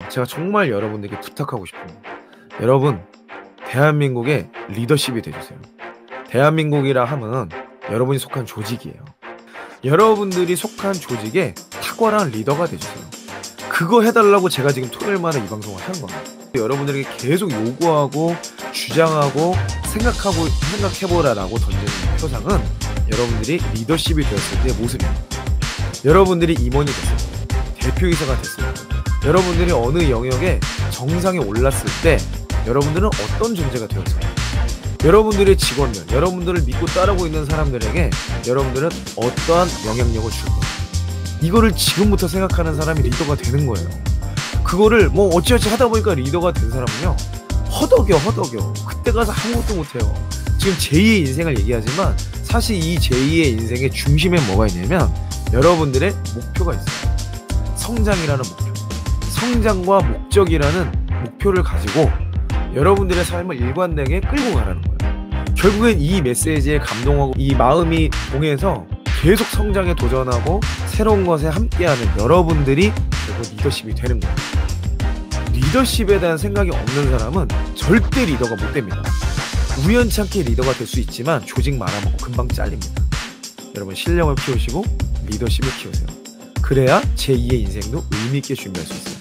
제가 정말 여러분들에게 부탁하고 싶습니다. 여러분, 대한민국의 리더십이 되주세요. 대한민국이라 하면 여러분이 속한 조직이에요. 여러분들이 속한 조직에 탁월한 리더가 되주세요. 그거 해달라고 제가 지금 토요일마다 이 방송을 하는 겁니다. 여러분들에게 계속 요구하고 주장하고 생각해보라라고 던지는 표상은 여러분들이 리더십이 되었을 때의 모습입니다. 여러분들이 임원이 됐을 때, 대표이사가 됐을 때, 여러분들이 어느 영역에 정상에 올랐을 때 여러분들은 어떤 존재가 되었어요? 여러분들의 직원들, 여러분들을 믿고 따르고 있는 사람들에게 여러분들은 어떠한 영향력을 줄 거예요? 이거를 지금부터 생각하는 사람이 리더가 되는 거예요. 그거를 뭐 어찌어찌 하다 보니까 리더가 된 사람은요, 허덕여 그때 가서 아무것도 못해요. 지금 제2의 인생을 얘기하지만 사실 이 제2의 인생의 중심에 뭐가 있냐면 여러분들의 목표가 있어요. 성장이라는 목표, 성장과 목적이라는 목표를 가지고 여러분들의 삶을 일관되게 끌고 가라는 거예요. 결국엔 이 메시지에 감동하고 이 마음이 동해서 계속 성장에 도전하고 새로운 것에 함께하는 여러분들이 결국 리더십이 되는 거예요. 리더십에 대한 생각이 없는 사람은 절대 리더가 못 됩니다. 우연찮게 리더가 될 수 있지만 조직 말아먹고 금방 잘립니다. 여러분, 실력을 키우시고 리더십을 키우세요. 그래야 제2의 인생도 의미있게 준비할 수 있어요.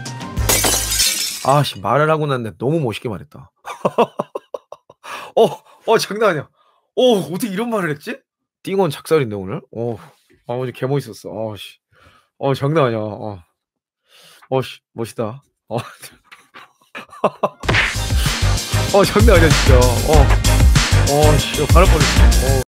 아씨, 말을 하고 났는데 너무 멋있게 말했다. 장난 아니야. 어떻게 이런 말을 했지? 띵원 작살인데 오늘? 오늘 개 멋있었어. 장난 아니야. 멋있다. 장난 아니야 진짜. 씨, 바랄 뻔했어.